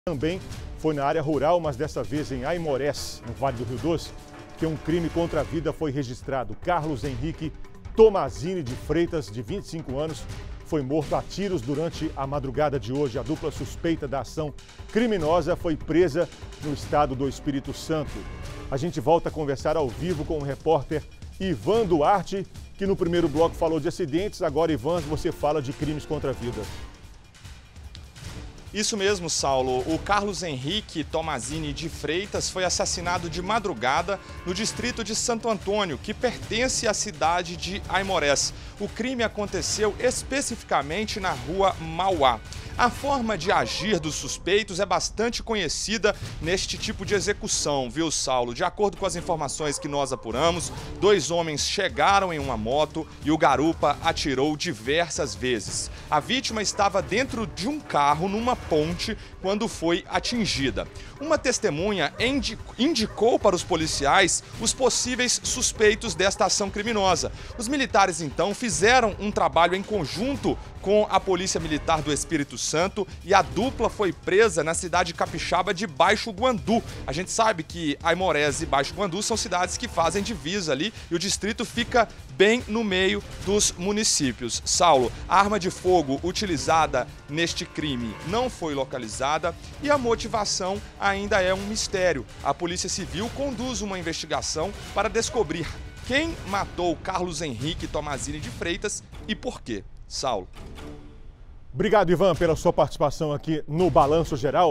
Também foi na área rural, mas dessa vez em Aimorés, no Vale do Rio Doce, que um crime contra a vida foi registrado. Carlos Henrique Tomazini de Freitas, de 25 anos, foi morto a tiros durante a madrugada de hoje. A dupla suspeita da ação criminosa foi presa no estado do Espírito Santo. A gente volta a conversar ao vivo com o repórter Ivan Duarte, que no primeiro bloco falou de acidentes. Agora, Ivan, você fala de crimes contra a vida. Isso mesmo, Saulo. O Carlos Henrique Tomazini de Freitas foi assassinado de madrugada no distrito de Santo Antônio, que pertence à cidade de Aimorés. O crime aconteceu especificamente na rua Mauá. A forma de agir dos suspeitos é bastante conhecida neste tipo de execução, viu, Saulo? De acordo com as informações que nós apuramos, 2 homens chegaram em uma moto e o garupa atirou diversas vezes. A vítima estava dentro de um carro numa ponte quando foi atingida. Uma testemunha indicou para os policiais os possíveis suspeitos desta ação criminosa. Os militares, então, fizeram um trabalho em conjunto com a Polícia Militar do Espírito Santo e a dupla foi presa na cidade capixaba de Baixo Guandu. A gente sabe que Aimorés e Baixo Guandu são cidades que fazem divisa ali e o distrito fica bem no meio dos municípios. Saulo, a arma de fogo utilizada neste crime não foi localizada e a motivação ainda é um mistério. A Polícia Civil conduz uma investigação para descobrir quem matou Carlos Henrique Tomazini de Freitas e por quê. Saulo. Obrigado, Ivan, pela sua participação aqui no Balanço Geral.